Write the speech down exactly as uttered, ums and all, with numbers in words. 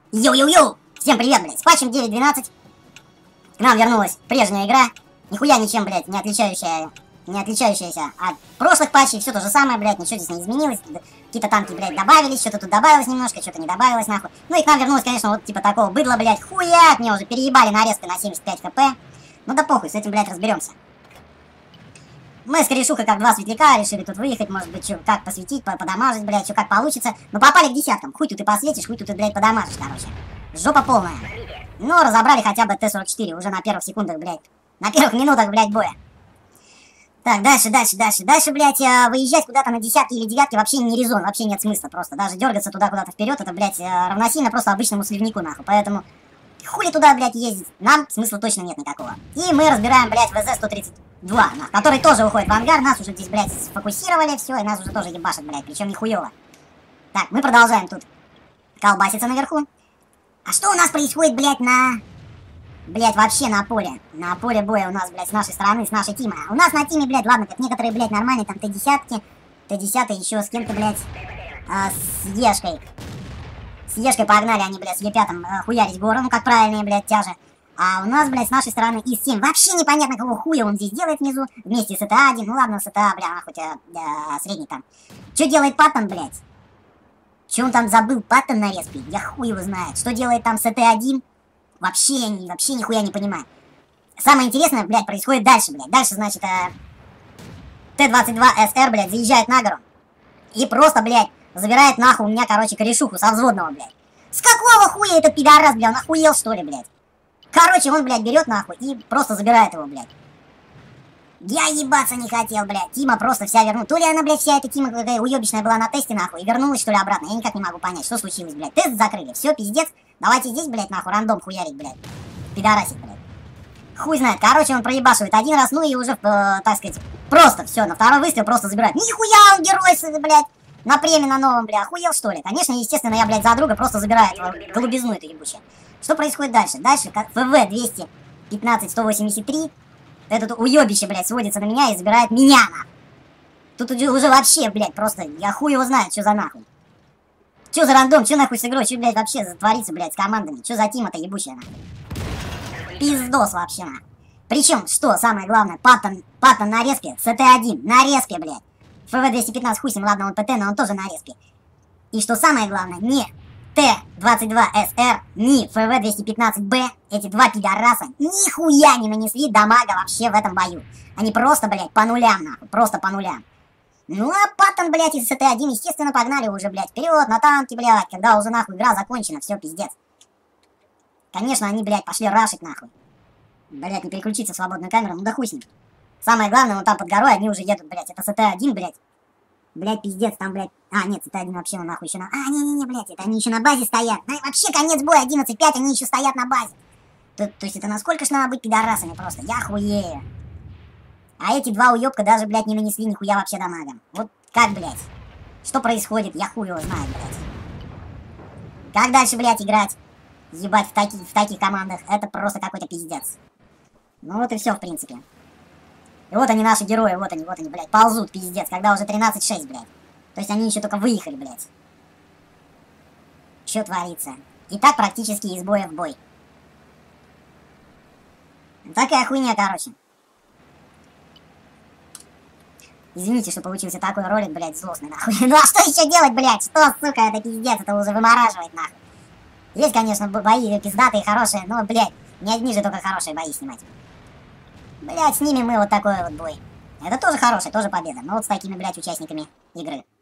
Йоу-йоу-йоу! Всем привет, блядь! С патчем девять двенадцать к нам вернулась прежняя игра. Нихуя ничем, блядь, не отличающая, не отличающаяся от прошлых патчей. Все то же самое, блядь, ничего здесь не изменилось. Какие-то танки, блядь, добавились, что-то тут добавилось немножко, что-то не добавилось, нахуй. Ну и к нам вернулось, конечно, вот типа такого быдла, блядь. Хуяк, мне уже переебали нарезкой на семьдесят пять хп. Ну да похуй, с этим, блядь, разберемся. Мы с корешухой, как два светляка, решили тут выехать, может быть, чё, как посветить, подамажить, блядь, что как получится. Но попали к десяткам. Хуй тут и посветишь, хуй тут и, блядь, подамажишь, короче. Жопа полная. Но разобрали хотя бы Т сорок четыре уже на первых секундах, блядь. На первых минутах, блядь, боя. Так, дальше, дальше, дальше, дальше, блядь, выезжать куда-то на десятки или девятки вообще не резон, вообще нет смысла просто. Даже дергаться туда куда-то вперед, это, блядь, равносильно просто обычному сливнику, нахуй. Поэтому хули туда, блядь, ездить, нам смысла точно нет никакого. И мы разбираем, блядь, ВЗ сто тридцать два, который тоже уходит в ангар. Нас уже здесь, блядь, сфокусировали, все, и нас уже тоже ебашат, блядь, причем нихуево. Так, мы продолжаем тут колбаситься наверху. А что у нас происходит, блядь, на... Блядь, вообще на поле. На поле боя у нас, блядь, с нашей стороны, с нашей тимы. У нас на тиме, блядь, ладно, как некоторые, блядь, нормальные, там, Т десять, Т десять еще с кем-то, блядь, а, с Ешкой. С Ешкой погнали они, блядь, с Е пять а, хуярить гору, ну, как правильные, блядь, тяжи. А у нас, блядь, с нашей стороны И семь. Вообще непонятно, кого хуя он здесь делает внизу. Вместе с Т один. Ну ладно, с Т, бля, хоть а, а, средний там. Что делает Паттон, блядь? Че он там забыл, Паттон на респе? Я хуй его знает. Что делает там с Т один? Вообще, вообще нихуя не понимаю. Самое интересное, блядь, происходит дальше, блядь. Дальше, значит, э, Т двадцать два С Р, блядь, заезжает на гору. И просто, блядь, забирает нахуй у меня, короче, корешуху со взводного, блядь. С какого хуя этот пидорас, блядь, он охуел, что ли, блядь? Короче, он, блядь, берет нахуй и просто забирает его, блядь. Я ебаться не хотел, блядь. Тима просто вся вернула. То ли она, блядь, вся эта Тима какая уебищная была на тесте, нахуй, и вернулась, что ли, обратно. Я никак не могу понять, что случилось, блядь. Тест закрыли. Все, пиздец. Давайте здесь, блядь, нахуй, рандом хуярить, блядь. Пидорасик, блядь. Хуй знает. Короче, он проебашивает один раз, ну и уже, э, так сказать, просто все, на второй выстрел просто забирает. Нихуя он герой, блядь. На премии на новом, бля, охуел, что ли? Конечно, естественно, я, блядь, за друга просто забираю эту голубизну эту ебучую. Что происходит дальше? Дальше, как ФВ двести пятнадцать сто восемьдесят три. Этот уебище, блядь, сводится на меня и забирает меня, нахуй. Тут уже, уже вообще, блядь, просто, я хуй его знает, что за нахуй. Что за рандом, что нахуй с игрой, что, блядь, вообще затворится, блядь, с командами? Что за тима-то ебучая, нахуй? Пиздос вообще, нахуй. Причем, что самое главное, Паттон, Паттон на респе, с Т один, на респе, блядь. ФВ двести пятнадцать, хуй с ним, ладно, он ПТ, но он тоже на респе. И что самое главное, не Т двадцать два С Р, ни ФВ двести пятнадцать Б, эти два пидораса нихуя не нанесли дамага вообще в этом бою. Они просто, блядь, по нулям, нахуй, просто по нулям. Ну а Паттон, блядь, из Т один, естественно, погнали уже, блядь, вперед на танки, блядь, когда уже, нахуй, игра закончена, все, пиздец. Конечно, они, блядь, пошли рашить, нахуй. Блядь, не переключиться в свободную камеру, ну да хуй с ним. Самое главное, вон там под горой они уже едут, блядь, это с Т один, блядь. Блядь, пиздец, там, блядь... А, нет, Т один вообще, нахуй, еще на... А, не-не-не, блядь, это они еще на базе стоят. Да, вообще, конец боя, одиннадцать пять, они еще стоят на базе. То, то есть это насколько ж надо быть пидорасами просто, я хуею. А эти два уебка даже, блядь, не нанесли нихуя вообще дамагом. Вот как, блядь? Что происходит, я хуй его знаю, блядь. Как дальше, блядь, играть? Ебать, в, таки, в таких командах, это просто какой-то пиздец. Ну вот и все, в принципе. И вот они, наши герои, вот они, вот они, блядь, ползут, пиздец, когда уже тринадцать шесть, блядь. То есть они еще только выехали, блядь. Что творится? И так практически из боя в бой. Такая хуйня, короче. Извините, что получился такой ролик, блядь, злостный, нахуй. Ну а что еще делать, блядь? Что, сука, это пиздец, это уже вымораживает, нахуй. Есть, конечно, бои пиздатые, хорошие, но, блядь, не одни же только хорошие бои снимать. Блядь, снимем мы вот такой вот бой. Это тоже хорошая, тоже победа. Но вот с такими, блядь, участниками игры.